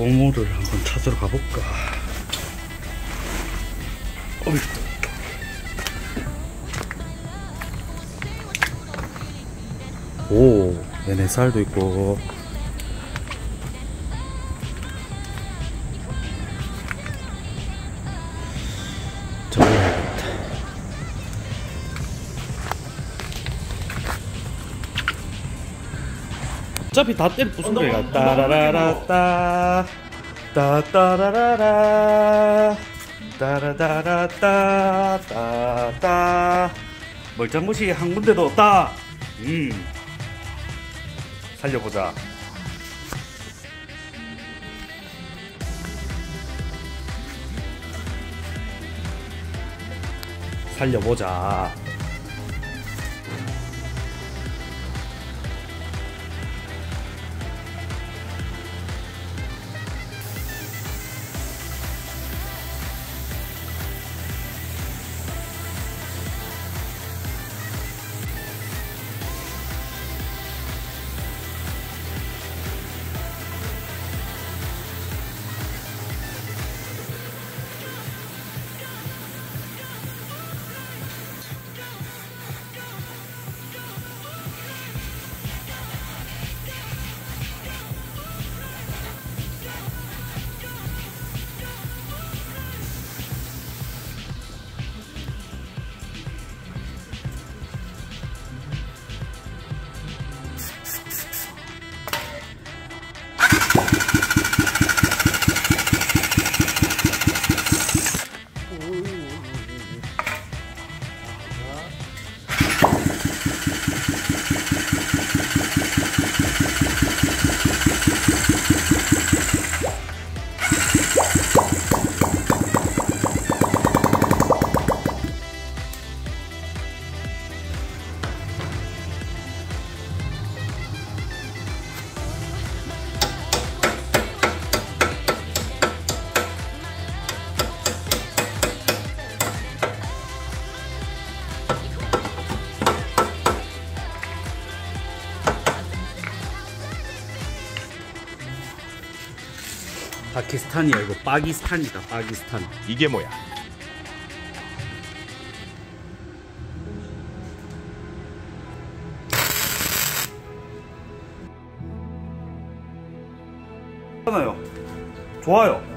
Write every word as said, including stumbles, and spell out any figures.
보물을 한번 찾으러 가볼까. 어이. 오, 얘네 쌀도 있고. 저거 해야겠다. 어차피 다 때려 부순 거야. 따라라라따 따따라라라 따라따라따 따따. 멀쩡한 곳이 한 군데도 없다. 음, 살려보자. 살려보자. 파키스탄이야. 이거 파기스탄이다. 파기스탄. 이게 뭐야? 좋아요. 좋아요.